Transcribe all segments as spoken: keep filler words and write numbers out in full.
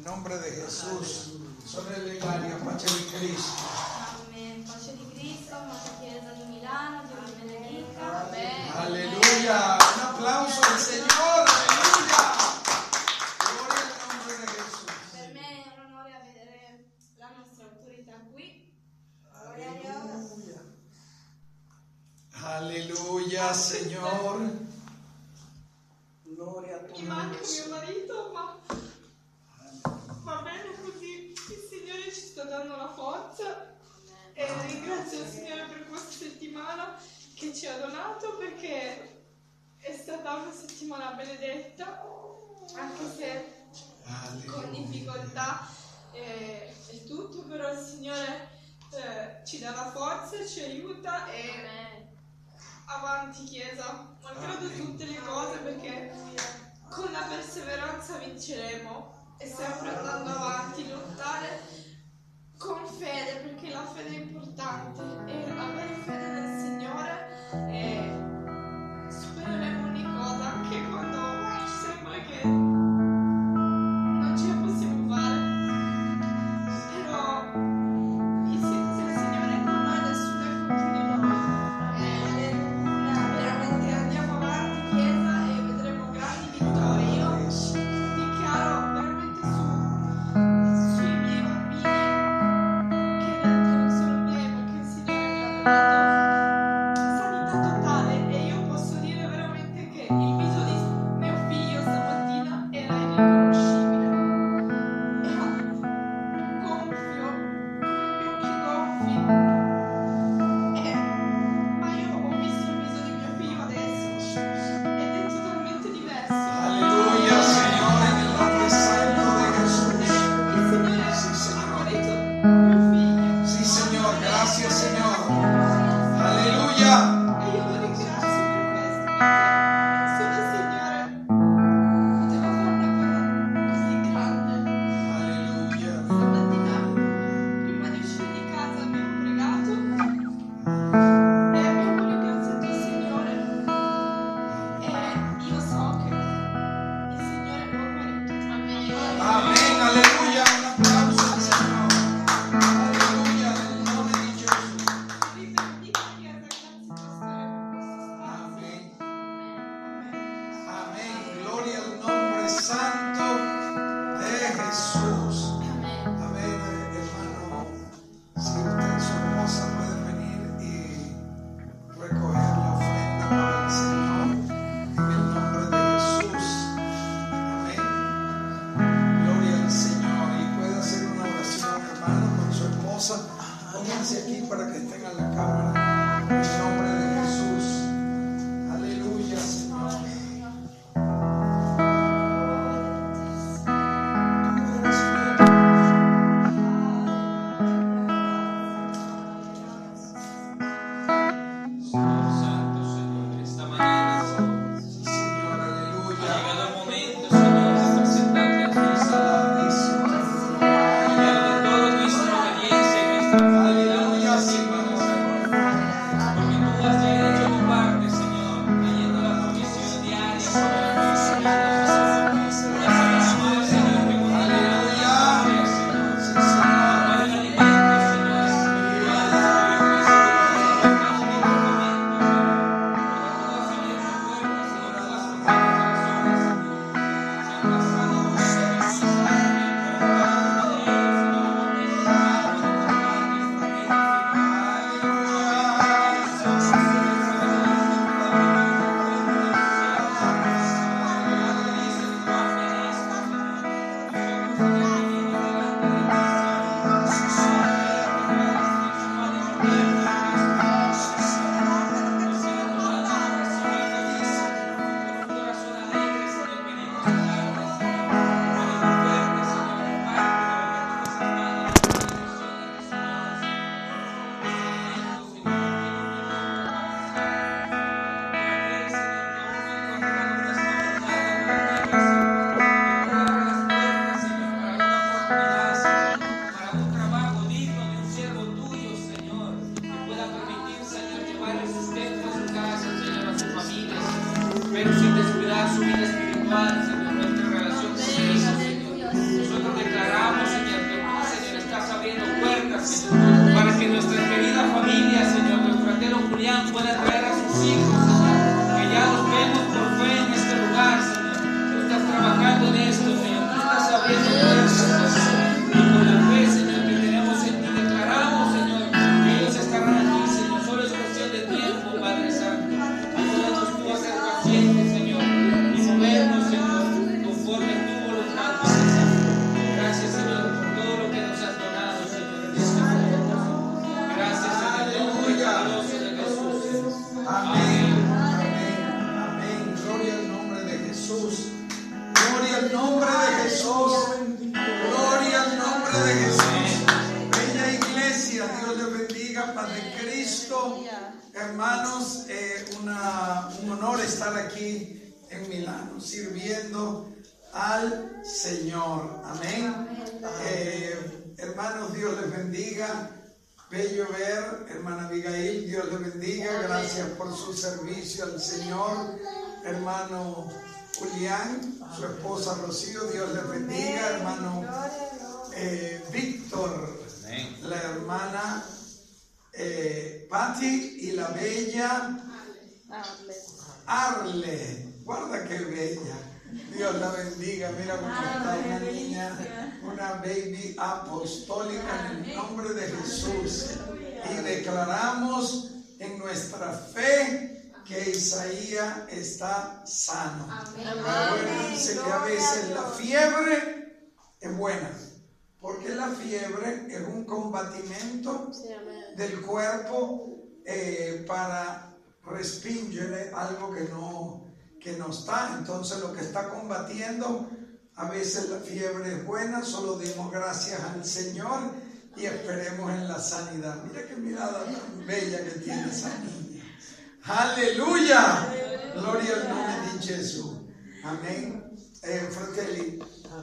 nombre de Jesús. Sorelle Ilaria, pace di Cristo. Amen. Pace di Cristo, amata Chiesa di Milano, Dio vi benedica. Amen. Alleluia. Un applauso al Signore. Alleluia. Gloria al nome di Gesù. Per me è un onore avere la nostra autorità qui. Gloria a Dio. Alleluia, Signore. Gloria a tuo Mi nome. manca mio marito, ma va bene così. Il Signore ci sta dando la forza e ringrazio il Signore per questa settimana che ci ha donato, perché è stata una settimana benedetta, anche se con difficoltà e, e tutto, però il Signore eh, ci dà la forza, ci aiuta e avanti Chiesa, malgrado tutte le cose, perché con la perseveranza vinceremo e sempre andando avanti, lottare con fede, perché la fede è importante e avere fede nel Signore e supereremo ogni cosa, anche quando ci sembra che non ce la possiamo fare, però il, se il Signore è con noi nessuno è contro di noi. Veramente andiamo avanti Chiesa e vedremo grandi vittorie. Io dichiaro veramente su, sui miei bambini, che in realtà non sono miei, ma che il Signore mi ha dato sanità totale, e io posso dire veramente che il viso di mio figlio stamattina era irriconoscibile, era gonfio, con gli occhi gonfi. Eh, ma io ho visto il viso di mio figlio adesso ed è totalmente diverso. Alleluia, Signore, nel nome santo di Gesù. Il Signore ha guarito mio figlio. Sì, Signore, grazie, Signore. Alleluia. E io lo ringrazio per questo, perché solo il Signore poteva fare una cosa così grande. Alleluia. Stamattina, prima di uscire di casa, abbiamo pregato e abbiamo ringraziato il Signore. E io so che il Signore lo ha guarito. Amen. Amen, alleluia, un applauso al Signore. Alleluia, nel nome di Gesù. Vi benedica Chiesa, grazie Pastore per questo spazio. Amen. Amen. Amén. Gloria al nombre santo de Jesús. Amén, hermano. Si usted y su esposa pueden venir y recoger la ofrenda para el Señor en el nombre de Jesús. Amén. Gloria al Señor. Y puede hacer una oración, hermano, con su esposa. Pónganse aquí para que estén a la cámara. En el nombre de Jesús. Aleluya, Señor. Pueden subir. hermanos, eh, una, un honor estar aquí en Milano, sirviendo al Señor. Amén. Eh, hermanos, Dios les bendiga. Bello ver, hermana Abigail, Dios les bendiga. Gracias por su servicio al Señor. Hermano Julián, su esposa Rocío, Dios les bendiga. Hermano eh, Víctor, la hermana eh, Patti y la bella Arle. Guarda qué bella. Dios la bendiga. Mira cómo está una niña, una baby apostólica en el nombre de Jesús. Y declaramos en nuestra fe que Isaías está sano. Acuérdense que a veces la fiebre es buena, porque la fiebre es un combatimiento del cuerpo eh, para respingere algo que no que no está. Entonces lo que está combatiendo, a veces la fiebre es buena. Solo demos gracias al Señor y esperemos en la sanidad. Mira qué mirada tan bella que tiene esa niña. Aleluya, gloria al nombre de Jesús. Amén. eh, fratelli,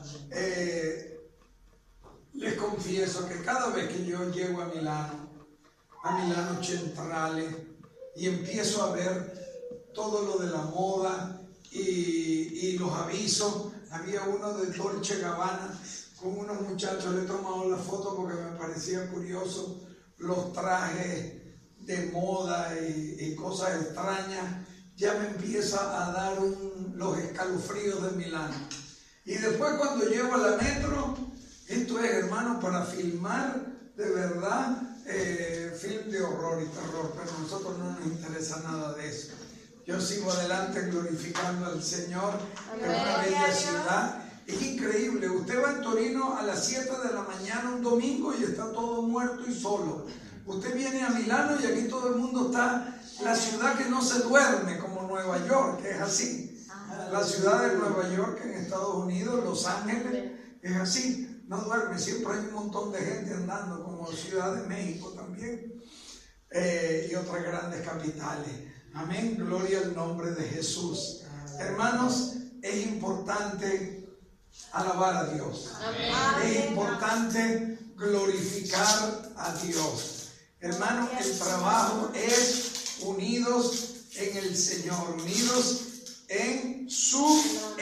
eh, les confieso que cada vez que yo llego a Milano, a Milano Centrale, y empiezo a ver todo lo de la moda y, y los avisos. Había uno de Dolce Gabbana con unos muchachos, le he tomado la foto porque me parecía curioso los trajes de moda y, y cosas extrañas. Ya me empieza a dar un, los escalofríos de Milano. Y después cuando llego a la metro, esto es, hermano, para filmar de verdad eh, film de horror y terror, pero a nosotros no nos interesa nada de eso. Yo sigo adelante glorificando al Señor. En una bella ciudad. Es increíble. Usted va en Torino a las siete de la mañana un domingo y está todo muerto y solo. Usted viene a Milano y aquí todo el mundo está. La ciudad que no se duerme, como Nueva York, que es así. La ciudad de Nueva York en Estados Unidos, Los Ángeles, es así. No duerme. Siempre hay un montón de gente andando, como Ciudad de México también. Eh, y otras grandes capitales. Amén, gloria al nombre de Jesús. Hermanos, es importante alabar a Dios. Amén. Es importante glorificar a Dios. Hermanos, el trabajo es unidos en el Señor, unidos en su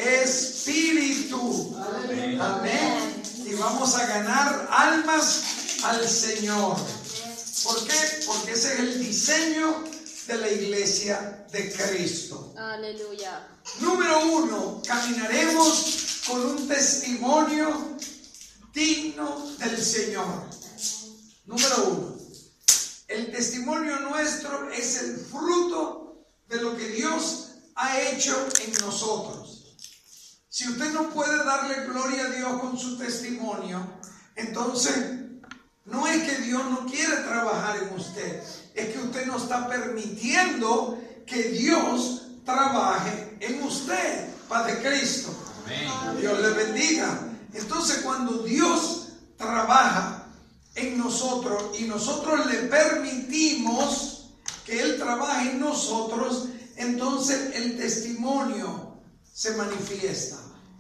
espíritu. Amén. Amén. Y vamos a ganar almas al Señor. ¿Por qué? Porque ese es el diseño de la iglesia de Cristo. Aleluya. Número uno, caminaremos con un testimonio digno del Señor. Número uno, el testimonio nuestro es el fruto de lo que Dios ha hecho en nosotros. Si usted no puede darle gloria a Dios con su testimonio, entonces no es que Dios no quiere trabajar en usted, es que usted no está permitiendo que Dios trabaje en usted. Paz de Cristo. Amén. Dios le bendiga. Entonces, cuando Dios trabaja en nosotros y nosotros le permitimos que Él trabaje en nosotros, entonces el testimonio se manifiesta.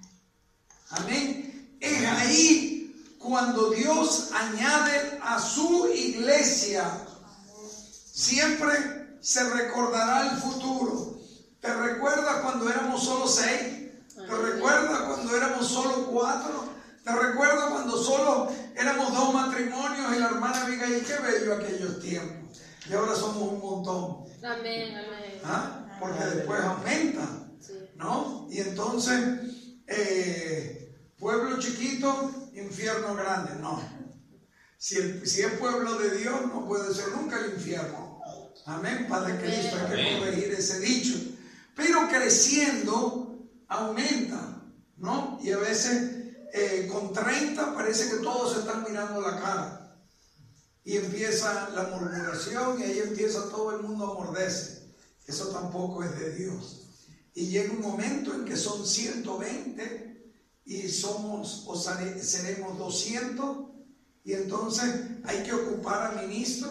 Amén. Es ahí cuando Dios añade a su iglesia. Siempre se recordará el futuro. ¿Te recuerdas cuando éramos solo seis? ¿Te recuerdas cuando éramos solo cuatro? ¿Te recuerdas cuando solo éramos dos matrimonios y la hermana Abigail? Qué bello aquellos tiempos. Y ahora somos un montón. Amén, amén. ¿Ah? Porque después aumenta, ¿no? Y entonces, eh, pueblo chiquito, infierno grande. No. Si, el, si es pueblo de Dios, no puede ser nunca el infierno. Amén, Padre Cristo, hay que corregir ese dicho. Pero creciendo, aumenta, ¿no? Y a veces eh, con treinta parece que todos se están mirando la cara. Y empieza la murmuración y ahí empieza todo el mundo a morderse. Eso tampoco es de Dios. Y llega un momento en que son ciento veinte y somos o seremos doscientos. Y entonces hay que ocupar a ministros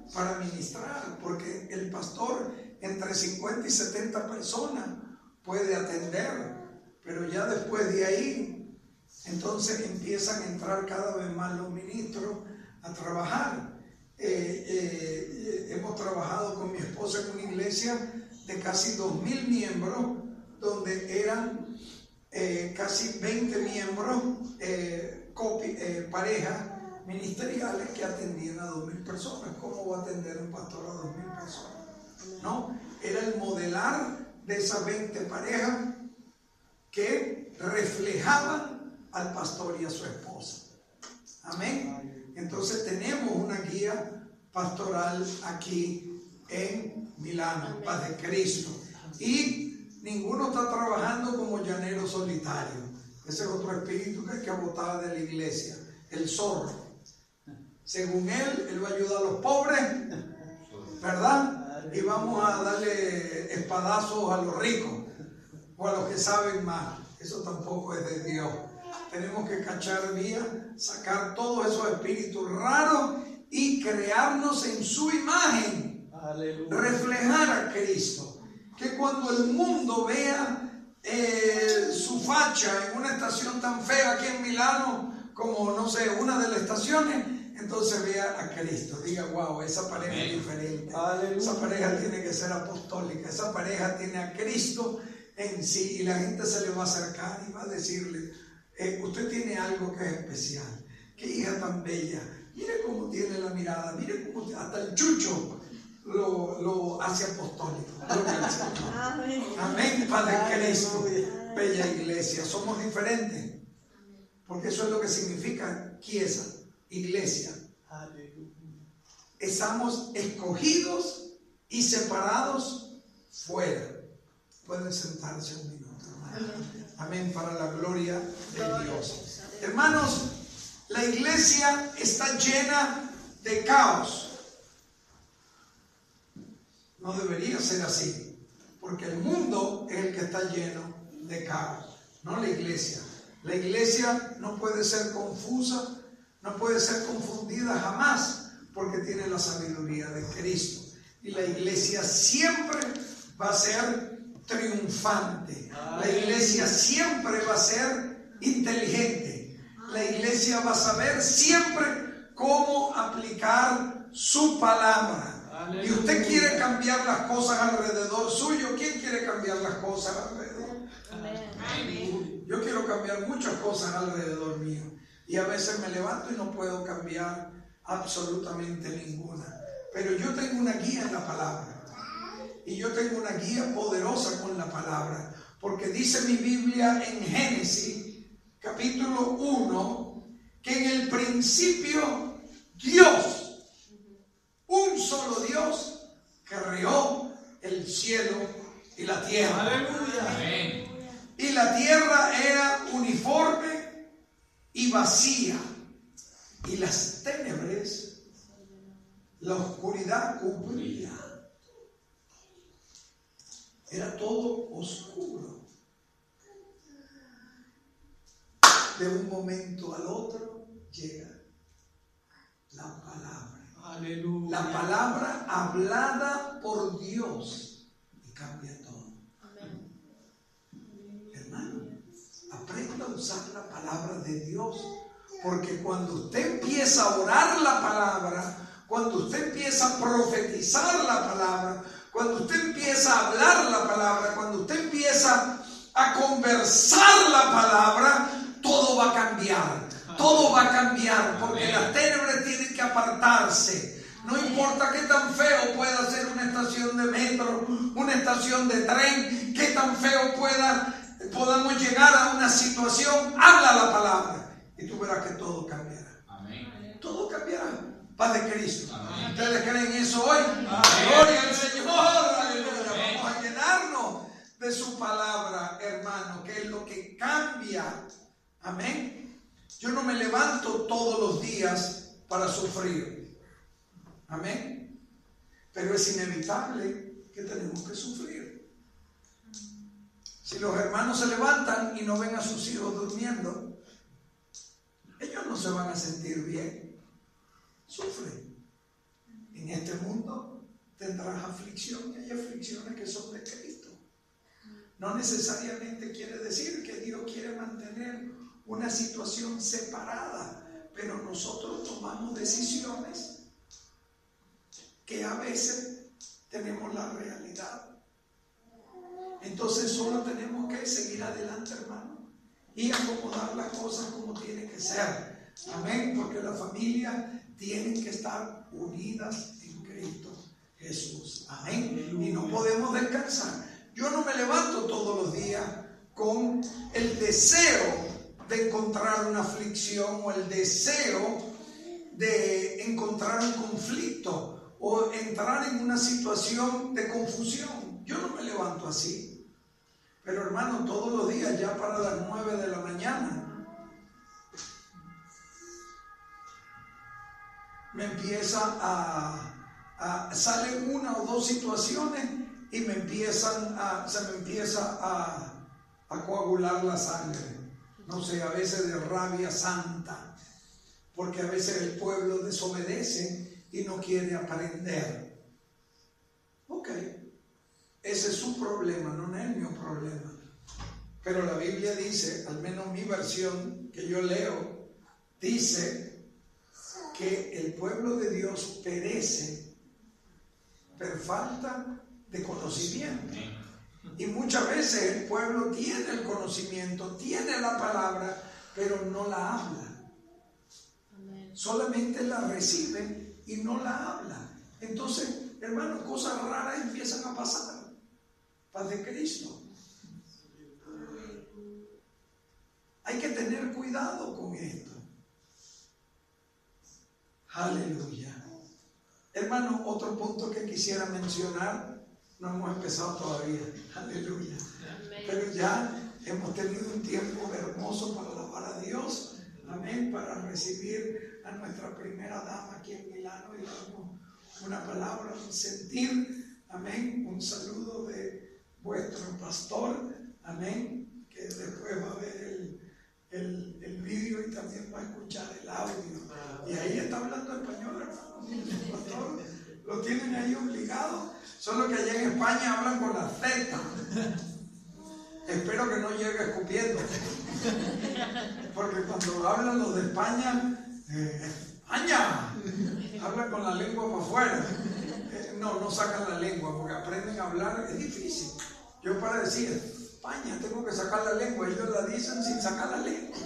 para ministrar, porque el pastor entre cincuenta y setenta personas puede atender, pero ya después de ahí, entonces empiezan a entrar cada vez más los ministros a trabajar. Eh, eh, hemos trabajado con mi esposa en una iglesia de casi dos mil miembros, donde eran eh, casi veinte miembros, eh, copi, eh, parejas ministeriales que atendían a dos mil personas. ¿Cómo va a atender un pastor a dos mil personas? No, era el modelar de esas veinte parejas que reflejaban al pastor y a su esposa. Amén. Entonces tenemos una guía pastoral aquí en Milano, Paz de Cristo. Y ninguno está trabajando como llanero solitario. Ese es otro espíritu que hay que botar de la iglesia, el zorro. Según él, él va a ayudar a los pobres, ¿verdad? Y vamos a darle espadazos a los ricos o a los que saben más. Eso tampoco es de Dios. Tenemos que cachar vía, sacar todos esos espíritus raros y crearnos en su imagen. Aleluya. Reflejar a Cristo. Que cuando el mundo vea eh, su facha en una estación tan fea aquí en Milano, como no sé, una de las estaciones, entonces vea a Cristo, diga, wow, esa pareja es diferente. Aleluya. Esa pareja tiene que ser apostólica, esa pareja tiene a Cristo en sí, y la gente se le va a acercar y va a decirle, eh, usted tiene algo que es especial, qué hija tan bella, mire cómo tiene la mirada, mire cómo hasta el chucho lo, lo hace apostólico. Amén. Amén, Padre Cristo. Bella iglesia, somos diferentes, porque eso es lo que significa Chiesa, iglesia. Estamos escogidos y separados fuera. Pueden sentarse un minuto, hermano. Amén, para la gloria de Dios. Hermanos, la iglesia está llena de caos. No debería ser así, porque el mundo es el que está lleno de caos, no la iglesia. La iglesia no puede ser confusa, no puede ser confundida jamás, porque tiene la sabiduría de Cristo. Y la iglesia siempre va a ser triunfante. La iglesia siempre va a ser inteligente. La iglesia va a saber siempre cómo aplicar su palabra. Y usted quiere cambiar las cosas alrededor suyo. ¿Quién quiere cambiar las cosas alrededor? Amén. Yo quiero cambiar muchas cosas alrededor mío. Y a veces me levanto y no puedo cambiar absolutamente ninguna. Pero yo tengo una guía en la palabra. Y yo tengo una guía poderosa con la palabra. Porque dice mi Biblia en Génesis, capítulo uno, que en el principio Dios, un solo Dios, creó el cielo y la tierra. Aleluya. Amén. Y la tierra era uniforme y vacía, y las tenebres, la oscuridad cubría. Era todo oscuro. De un momento al otro llega la palabra. Aleluya. La palabra hablada por Dios y cambia todo. Amén. Hermano, aprenda a usar la palabra de Dios, porque cuando usted empieza a orar la palabra, cuando usted empieza a profetizar la palabra, cuando usted empieza a hablar la palabra, cuando usted empieza a conversar la palabra, todo va a cambiar. Todo va a cambiar, porque las tenebres tienen que apartarse. No importa qué tan feo pueda ser una estación de metro, una estación de tren, qué tan feo pueda, podamos llegar a una situación, habla la palabra y tú verás que todo cambiará. Amén. Todo cambiará. Paz de Cristo. Amén. ¿Ustedes creen eso hoy? Amén. Gloria al Señor. Aleluya. Vamos a llenarnos de su palabra, hermano, que es lo que cambia. Amén. Yo no me levanto todos los días para sufrir. Amén. Pero es inevitable que tenemos que sufrir. Si los hermanos se levantan y no ven a sus hijos durmiendo, ellos no se van a sentir bien. Sufren. En este mundo tendrás aflicción y hay aflicciones que son de Cristo. No necesariamente quiere decir que Dios quiere mantener una situación separada, pero nosotros tomamos decisiones que a veces tenemos la realidad. Entonces solo tenemos que seguir adelante, hermano, y acomodar las cosas como tiene que ser. Amén, porque la familia tiene que estar unidas en Cristo Jesús. Amén. Y no podemos descansar. Yo no me levanto todos los días con el deseo de encontrar una aflicción o el deseo de encontrar un conflicto o entrar en una situación de confusión. Yo no me levanto así. Pero hermano, todos los días, ya para las nueve de la mañana, me empieza a, a salen una o dos situaciones y me empiezan a, se me empieza a, a coagular la sangre. No sé, a veces de rabia santa, porque a veces el pueblo desobedece y no quiere aprender. Ok, ese es su problema, no es mi problema. Pero la Biblia dice, al menos mi versión que yo leo, dice que el pueblo de Dios perece por falta de conocimiento. Y muchas veces el pueblo tiene el conocimiento, tiene la palabra, pero no la habla. Amén. Solamente la recibe y no la habla. Entonces, hermano, cosas raras empiezan a pasar. Paz de Cristo. Hay que tener cuidado con esto. Aleluya. Hermano, otro punto que quisiera mencionar. No hemos empezado todavía, aleluya. Amén. Pero ya hemos tenido un tiempo hermoso para alabar a Dios, amén, para recibir a nuestra primera dama aquí en Milano y darnos una palabra, un sentir, amén, un saludo de vuestro pastor, amén, que después va a ver el, el, el vídeo y también va a escuchar el audio. Y ahí está hablando español, hermano, el pastor. Lo tienen ahí obligado, solo que allá en España hablan con la Z. Espero que no llegue escupiendo, porque cuando hablan los de España, eh, España, hablan con la lengua para afuera. Eh, no, no sacan la lengua, porque aprenden a hablar, es difícil. Yo para decir España tengo que sacar la lengua, ellos la dicen sin sacar la lengua.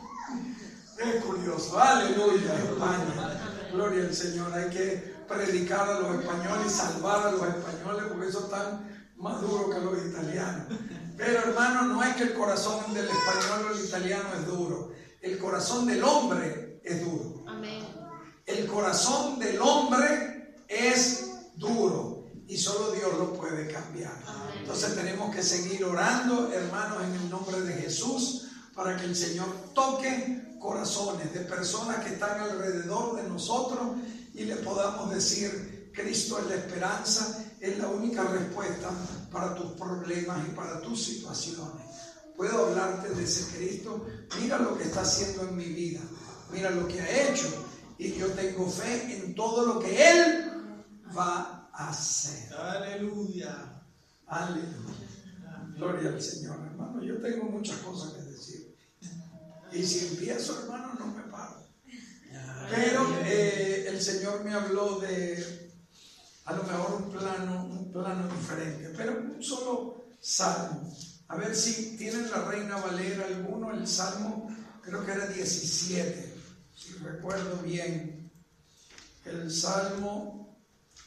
Es curioso, aleluya, España, gloria al Señor. Hay que predicar a los españoles y salvar a los españoles, porque eso están más duros que los italianos. Pero hermano, no es que el corazón del español o el italiano es duro, el corazón del hombre es duro. Amén. El corazón del hombre es duro y solo Dios lo puede cambiar. Amén. Entonces tenemos que seguir orando, hermanos, en el nombre de Jesús, para que el Señor toque corazones de personas que están alrededor de nosotros y le podamos decir: Cristo es la esperanza, es la única respuesta para tus problemas y para tus situaciones. Puedo hablarte de ese Cristo. Mira lo que está haciendo en mi vida, mira lo que ha hecho, y yo tengo fe en todo lo que Él va a hacer. Aleluya, aleluya, gloria al Señor. Hermano, yo tengo muchas cosas que decir, y si empiezo, hermano, no me paro. Pero eh, el Señor me habló de a lo mejor un plano, un plano diferente, pero un solo salmo. A ver si tienen la Reina Valera alguno, el salmo creo que era diecisiete, si recuerdo bien. El salmo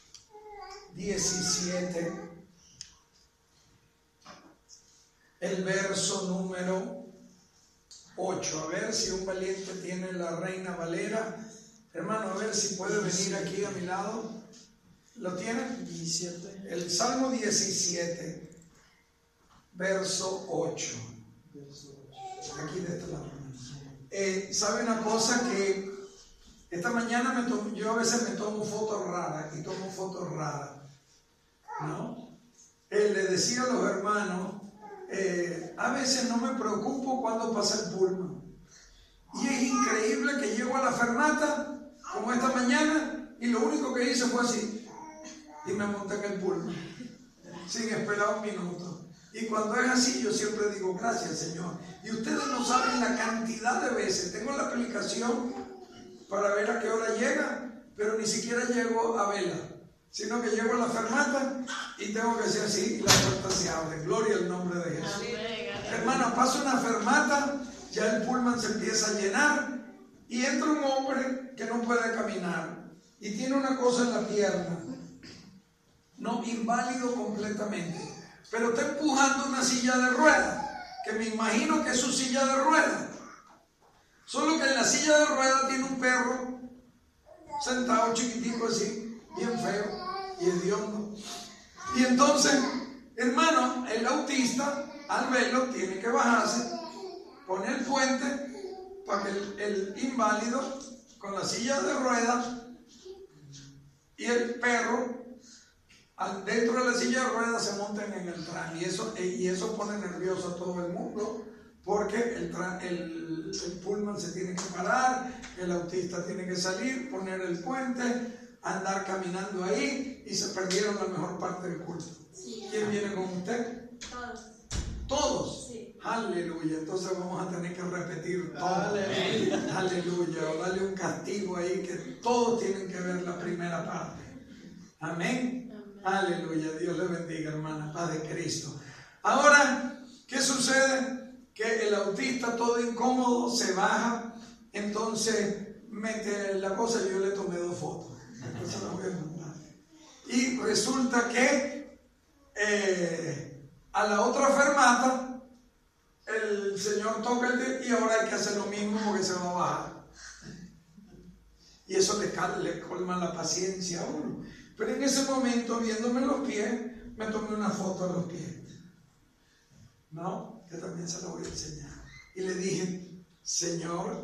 diecisiete, el verso número ocho. A ver si un valiente tiene la Reina Valera. Hermano, a ver si puede venir aquí a mi lado. ¿Lo tienen? diecisiete. El Salmo diecisiete, verso ocho. Aquí de este lado. Eh, ¿Sabe una cosa? Que esta mañana me tomo, yo a veces me tomo fotos raras y tomo fotos raras, ¿no? Eh, le decía a los hermanos, eh, a veces no me preocupo cuando pasa el pullman. Y es increíble que llego a la fermata, como esta mañana, y lo único que hice fue así. Y me monté en el pullman, sin esperar un minuto. Y cuando es así, yo siempre digo, gracias, Señor. Y ustedes no saben la cantidad de veces. Tengo la aplicación para ver a qué hora llega, pero ni siquiera llego a verla, sino que llego a la fermata y tengo que hacer así y la puerta se abre. Gloria al nombre de Jesús. Hermano, paso una fermata, ya el pullman se empieza a llenar y entra un hombre que no puede caminar y tiene una cosa en la pierna. No, inválido completamente, pero está empujando una silla de ruedas, que me imagino que es su silla de ruedas, solo que en la silla de ruedas tiene un perro sentado chiquitico así, bien feo y hediondo. Y entonces, hermano, el autista al verlo tiene que bajarse, poner el puente para que el, el inválido con la silla de ruedas y el perro dentro de la silla de ruedas se montan en el tram, y eso, y eso pone nervioso a todo el mundo, porque el, tram, el, el pullman se tiene que parar, el autista tiene que salir, poner el puente, andar caminando ahí, y se perdieron la mejor parte del culto. Sí. ¿Quién viene con usted? Todos. ¿Todos? Sí. Aleluya. Entonces vamos a tener que repetir todo. Aleluya. Aleluya. O darle un castigo ahí, que todos tienen que ver la primera parte. Amén. Aleluya, Dios le bendiga, hermana, paz de Cristo. Ahora, ¿qué sucede? Que el autista todo incómodo se baja, entonces mete la cosa y yo le tomé dos fotos. Entonces las voy a mandar. Y resulta que eh, a la otra fermata el señor toca el dedo y ahora hay que hacer lo mismo porque se va a bajar. Y eso le, le colma la paciencia a uno. Pero en ese momento, viéndome los pies, me tomé una foto de los pies. ¿No? Que también se la voy a enseñar. Y le dije, Señor,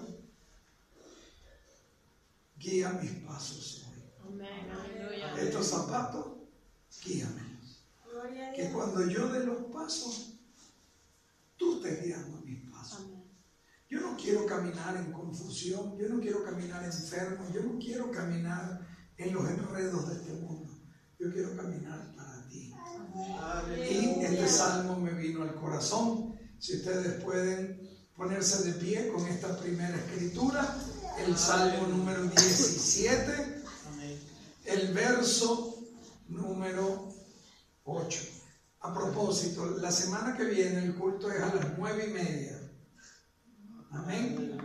guía mis pasos hoy. Amén, aleluya. Estos zapatos, guíamelos. Que cuando yo dé los pasos, tú estés guiando mis pasos. Amén. Yo no quiero caminar en confusión, yo no quiero caminar enfermo, yo no quiero caminar en los enredos de este mundo. Yo quiero caminar para ti. Y este salmo me vino al corazón. Si ustedes pueden ponerse de pie con esta primera escritura, el salmo número diecisiete, el verso número ocho. A propósito, la semana que viene el culto es a las nueve y media. Amén.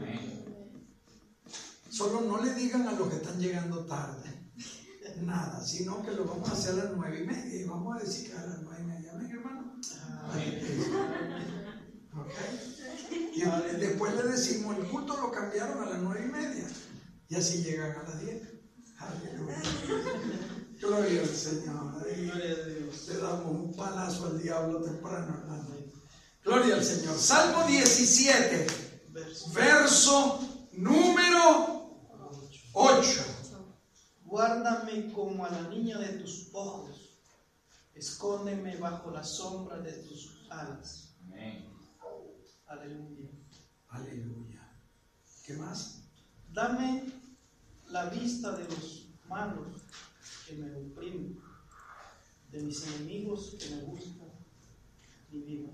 Solo no le digan a los que están llegando tarde nada, sino que lo vamos a hacer a las nueve y media y vamos a decir que a las nueve y media. Amén, hermano. Okay. Y después le decimos, el culto lo cambiaron a las nueve y media y así llegan a las diez. Aleluya. Gloria al Señor. Le damos un palazo al diablo temprano, hermano. Gloria al Señor. Salmo diecisiete, verso número ocho. Guárdame como a la niña de tus ojos, escóndeme bajo la sombra de tus alas. Amén. Aleluya. Aleluya. ¿Qué más? Dame la vista de los malos que me oprimen, de mis enemigos que me buscan mi vida.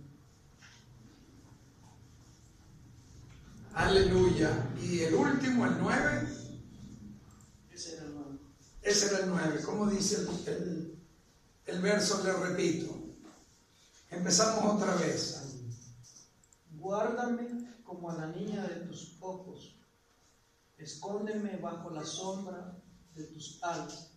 Aleluya. Y el último, el nueve. Ese era el nuevo. Ese era el nueve. ¿Cómo dice el, el, el verso? Le repito. Empezamos otra vez. Guárdame como a la niña de tus ojos, escóndeme bajo la sombra de tus alas.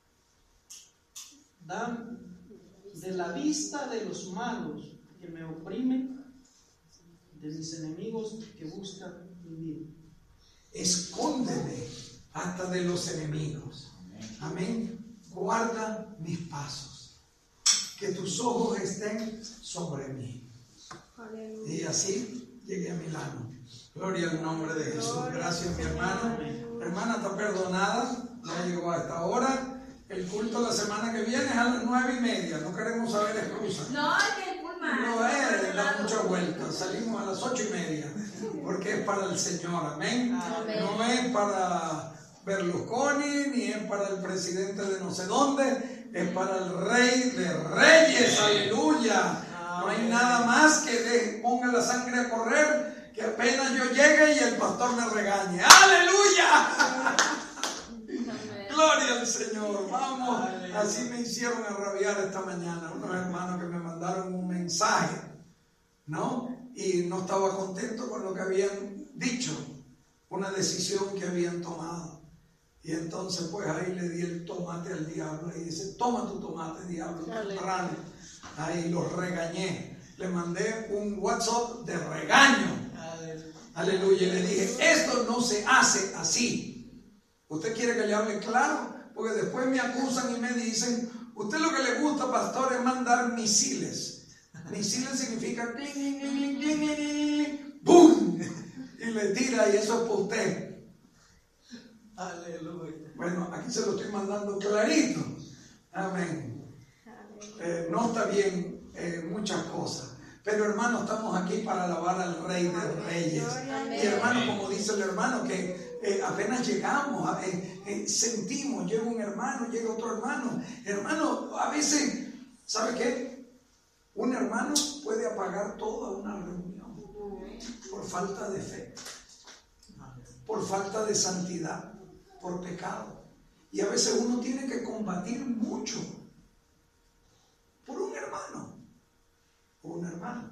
Dame de la vista de los malos que me oprimen, de mis enemigos que buscan mi vida. Escóndeme hasta de los enemigos. Amén. Guarda mis pasos. Que tus ojos estén sobre mí. Y así llegué a Milano. Gloria al nombre de Jesús. Gracias, mi hermano. Hermana está perdonada. Ya llegó a esta hora. El culto la semana que viene es a las nueve y media. No queremos saber excusas. No, es que el pullman. No es, da mucha vuelta. Salimos a las ocho y media. Porque es para el Señor. Amén. Amén. No es para Berlusconi, ni es para el presidente de no sé dónde, es para el Rey de Reyes, aleluya. No hay nada más que de, ponga la sangre a correr, que apenas yo llegue y el pastor me regañe. ¡Aleluya! Gloria al Señor. Vamos, así me hicieron arrabiar esta mañana unos hermanos que me mandaron un mensaje, ¿no? Y no estaba contento con lo que habían dicho, una decisión que habían tomado. Y entonces pues ahí le di el tomate al diablo y dice, toma tu tomate, diablo, temprano. Ahí los regañé, le mandé un WhatsApp de regaño. Aleluya. Y le dije, esto no se hace así. ¿Usted quiere que le hable claro? Porque después me acusan y me dicen, usted lo que le gusta, pastor, es mandar misiles. Misiles significa cling, cling, cling, cling, cling, cling, ¡bum! Y le tira y eso es para usted. Aleluya. Bueno, aquí se lo estoy mandando clarito. Amén. Eh, no está bien eh, muchas cosas. Pero hermano, estamos aquí para alabar al Rey de Reyes. Y hermano, como dice el hermano, que eh, apenas llegamos, eh, eh, sentimos, llega un hermano, llega otro hermano. Hermano, a veces, ¿sabe qué? Un hermano puede apagar toda una reunión por falta de fe, por falta de santidad, por pecado. Y a veces uno tiene que combatir mucho por un hermano o una hermana.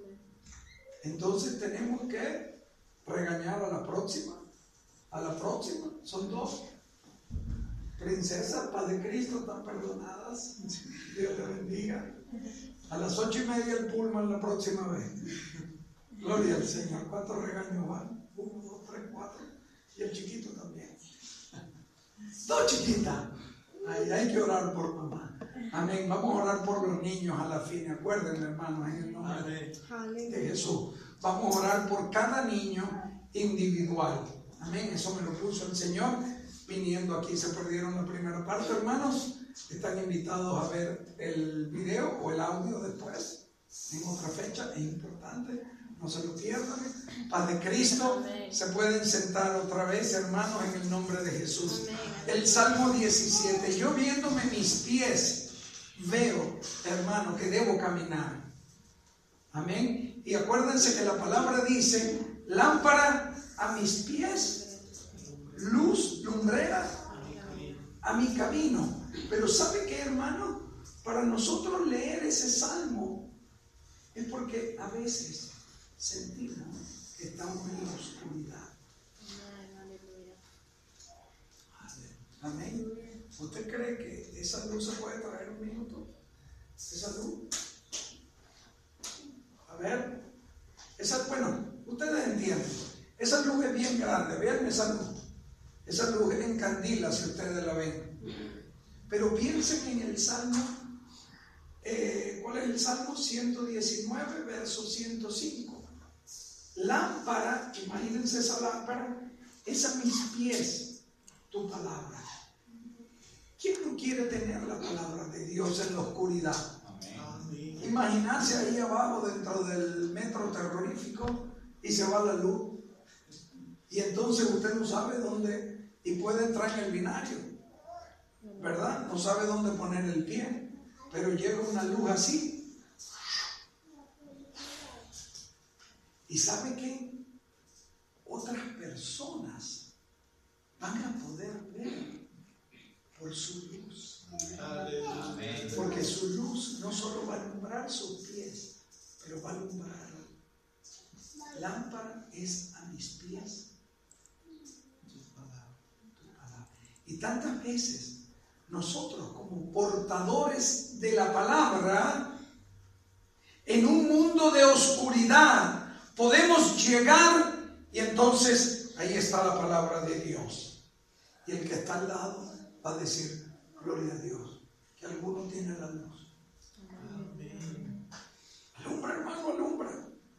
Entonces tenemos que regañar a la próxima, a la próxima, son dos. Princesas, paz de Cristo, están perdonadas. Dios te bendiga. A las ocho y media el Pullman la próxima vez. Gloria al Señor. ¿Cuántos regaños van? Uno, dos, tres, cuatro. Y el chiquito también. Dos chiquitas. Ahí hay que orar por mamá. Amén. Vamos a orar por los niños a la fin. Acuérdense, hermanos, en el nombre de, de Jesús. Vamos a orar por cada niño individual. Amén. Eso me lo puso el Señor. Viniendo aquí, se perdieron la primera parte, hermanos. Están invitados a ver el video o el audio después, en otra fecha. Es importante, no se lo pierdan. Paz de Cristo. Amén. Se pueden sentar otra vez, hermanos, en el nombre de Jesús. Amén. El Salmo diecisiete. Yo viéndome mis pies, veo, hermano, que debo caminar. Amén. Y acuérdense que la palabra dice, lámpara a mis pies, luz, lumbrera a mi camino. Pero ¿sabe qué, hermano? Para nosotros leer ese salmo es porque a veces sentimos que estamos en la oscuridad. Amén. ¿Usted cree que esa luz se puede traer un minuto? ¿Esa luz? A ver, esa, bueno, ustedes entienden. Esa luz es bien grande, vean esa luz. Esa luz encandila si ustedes la ven. Pero piensen en el Salmo, eh, ¿cuál es el Salmo? ciento diecinueve, verso ciento cinco. Lámpara, imagínense esa lámpara, es a mis pies tu palabra. ¿Quién no quiere tener la palabra de Dios en la oscuridad? Amén. Imaginarse ahí abajo dentro del metro terrorífico y se va la luz. Y entonces usted no sabe dónde, y puede entrar en el binario, ¿verdad? No sabe dónde poner el pie, pero llega una luz así. ¿Y sabe qué? Otras personas van a poder ver por su luz. Amén. Porque su luz no solo va a alumbrar sus pies, pero va a alumbrar. Lámpara es a mis pies tu palabra, tu palabra. Y tantas veces nosotros como portadores de la palabra, en un mundo de oscuridad, podemos llegar y entonces ahí está la palabra de Dios. Y el que está al lado va a decir, gloria a Dios, que alguno tiene la luz. Amén. Alumbra, hermano, alumbra.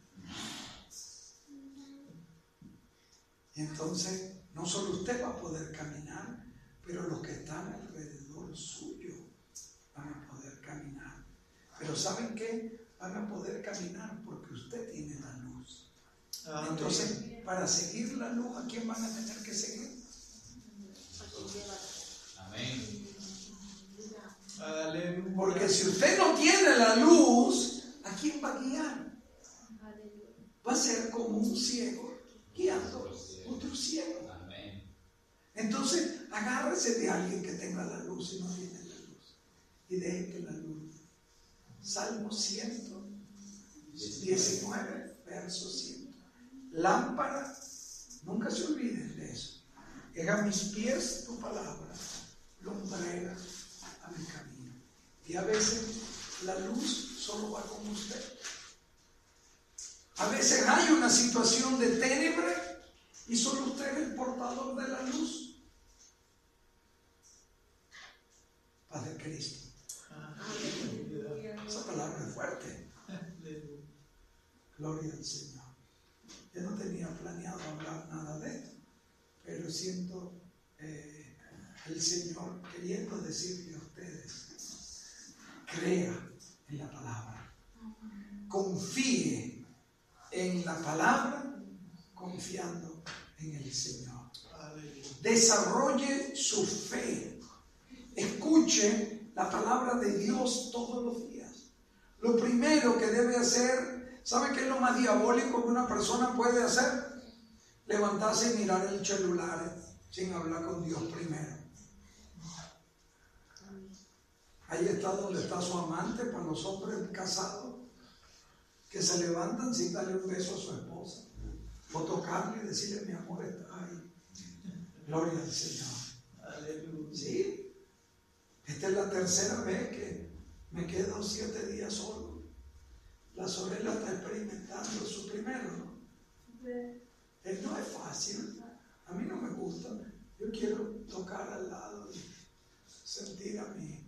Y entonces no solo usted va a poder caminar, pero los que están alrededor suyo van a poder caminar. Pero ¿saben qué? Van a poder caminar porque usted tiene la luz. Entonces, para seguir la luz, ¿a quién van a tener que seguir? si usted no tiene la luz, ¿a quién va a guiar? Va a ser como un ciego guiando a otro ciego. Entonces, agárrese de alguien que tenga la luz y no tiene la luz. Y deje que la luz. Salmo ciento diecinueve, verso cien. Lámpara, nunca se olviden de eso. Es a mis pies tu palabra, lumbrera a mi camino. Y a veces la luz solo va con usted. A veces hay una situación de tenebra y solo usted es el portador de la luz. Paz de Cristo. Esa palabra es fuerte. Gloria al Señor. Yo no tenía planeado hablar nada de esto, pero siento eh, el Señor queriendo decirle a ustedes: crea en la palabra, confíe en la palabra, confiando en el Señor. Desarrolle su fe. Escuche la palabra de Dios todos los días. Lo primero que debe hacer, ¿sabe qué es lo más diabólico que una persona puede hacer? Levantarse y mirar el celular sin hablar con Dios primero. Ahí está donde está su amante, para los hombres casados que se levantan sin darle un beso a su esposa, o tocarle y decirle: mi amor está ahí. Gloria al Señor. Aleluya. ¿Sí? Esta es la tercera vez que me quedo siete días solo. La Sorella está experimentando su primero, ¿no? Él no es fácil. A mí no me gusta. Yo quiero tocar al lado y sentir a mi,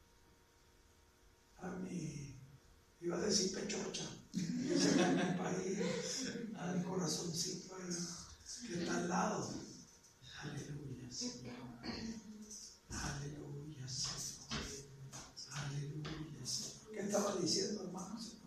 a mi, iba a decir pechocha, ese es mi país, a mi corazoncito ahí, que está al lado. Aleluya, Señor. Aleluya, Señor. Aleluya, Señor. ¿Qué estaba diciendo, hermanos?